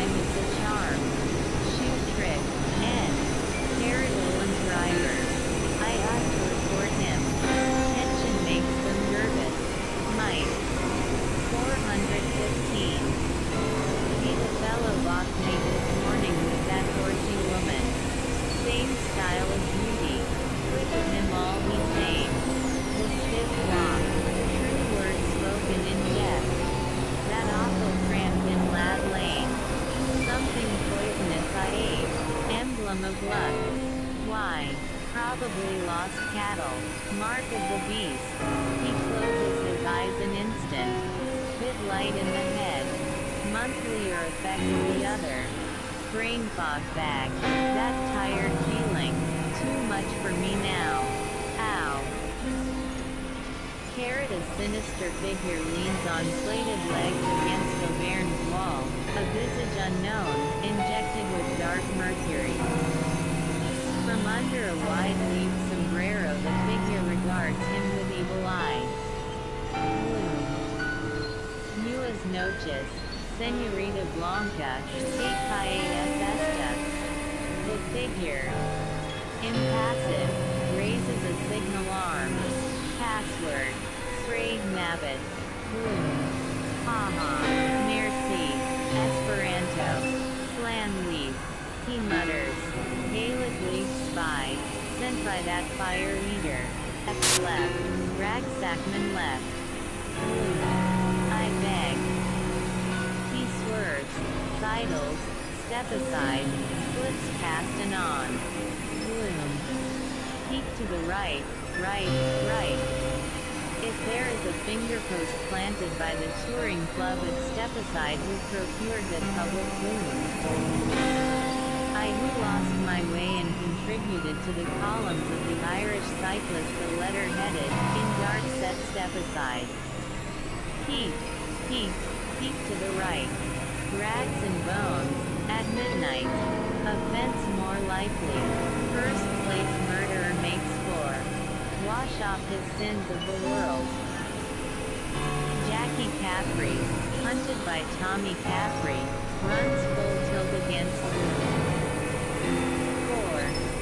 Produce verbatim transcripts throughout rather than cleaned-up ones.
time is the charm. Shoe trick. N. Carrot Olin driver. I ought to report him. Tension makes them nervous. Might. four hundred fifteen. Meet a fellow boss mate this morning with that horsey woman. Same style of beauty. Quick of him all he same. The stiff walk. True words spoken in depth. That awful cramp in Lad Lane. Something poisonous I ate. Emblem of luck. Why? Probably lost cattle. Mark of the beast. He closes his eyes an instant. Bit light in the head. Monthly or effect of the other. Brain fog bag. That tired feeling. Too much for me now. Ow. Carrot a sinister figure leans on plated legs against Auvergne's wall. A visage unknown, injected with dark mercury. From under a wide-leaved sombrero the figure regards him with evil eye. Gloom. Nuas noches, Señorita Blanca, que cae esta. The figure. Impassive, raises a signal arm. Password. Frayed Mabbit. Gloom. Haha. Merci. Esperanto. Flan leaf. He mutters. Gaelic leaf spy. Sent by that fire eater. F left. Ragsackman left. Gloom. I beg. He swerves. Sidles. Step aside. Slips past and on. Gloom. Peek to the right. Right. Right. If there is a finger post planted by the touring club at Step Aside who procured that public boon. I who lost my way and contributed to the columns of the Irish Cyclist the letter headed, in dark set Step Aside. Peek, peek, peek to the right. Rags and bones, at midnight. Offense more likely. First place murderer makes four. Wash off his sins of the world. Jackie Capri, hunted by Tommy Capri, runs full tilt against Gloom. Four.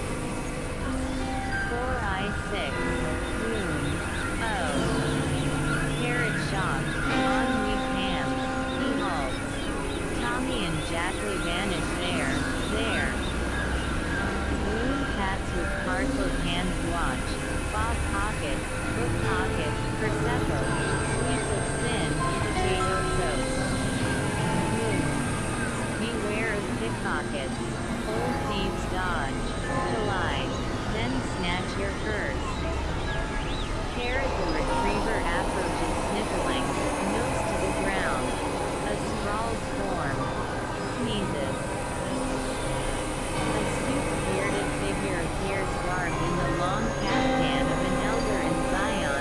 Four I six. Gloom. Oh. Carrot shock. On weak hands. He halts. Tommy and Jackie vanish there. There. Gloom pats with cardboard hands watch. Bob pocket, book pocket, Prosecco, sweets of sin, potato toast. Gloom. Beware of pickpockets. Old thieves dodge. Collide. Then snatch your purse. Carrot the retriever approaches sniffling, nose to the ground. A sprawled form. Sneezes. A stooped bearded figure appears garbed in the long caftan of an elder in Zion.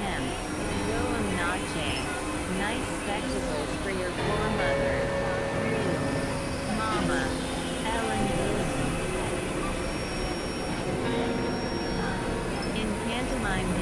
him. Goem noche. Nice spectacles for your poor mother. You. Mama. Ellen Boone. In pantomime